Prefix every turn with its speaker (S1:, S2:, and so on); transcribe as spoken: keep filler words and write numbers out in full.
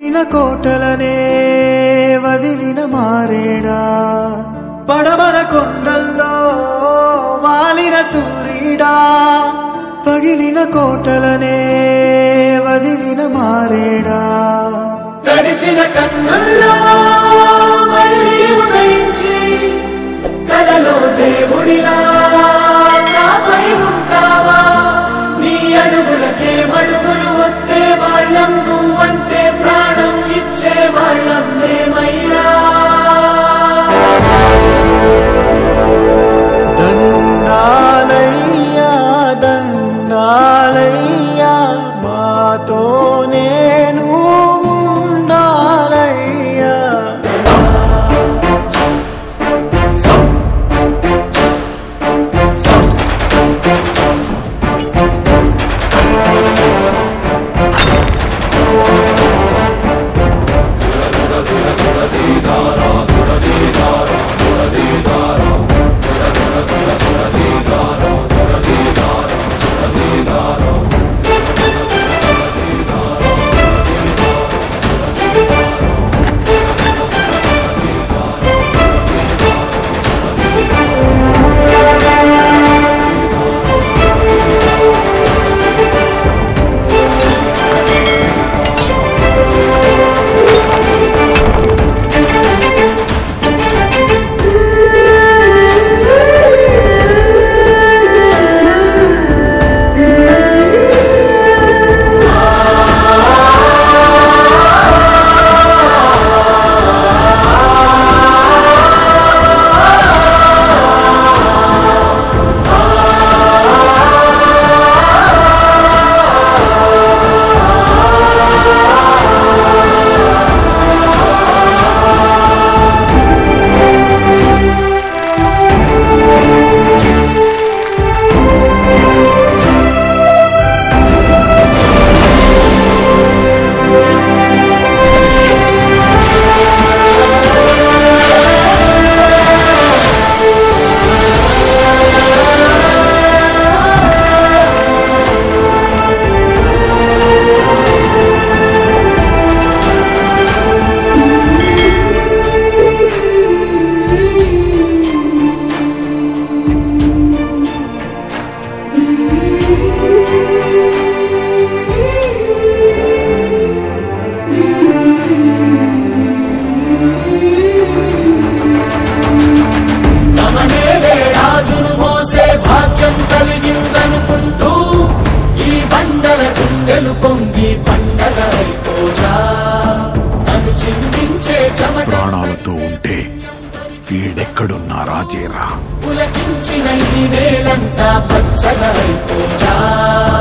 S1: ఇన కోటలనే వదిలిన మారేడా పడమర కొండల్లో వాలిన సూర్యుడా పగిలిన కోటలనే వదిలిన మారేడా తడిసిన కన్నుల్లో మళ్ళీ ఉదయించి కలలో దేవుడిలా నాపై ఉంటావా నీ అడుగులకే మడుగులు వస్తే వాళ్ళం నువ్వంటే ప్రాణం ఇచ్చే వాళ్ళం మేమయ్యా దండాలయ్యా దండాలయ్యా మాతో నేను ఉండాలయ్యా
S2: ప్రాణాలతో ఉంటే వీడెక్కడున్నా రాజేరా
S1: పులకించిన ఈ నేలంతా పచ్చదైపోయా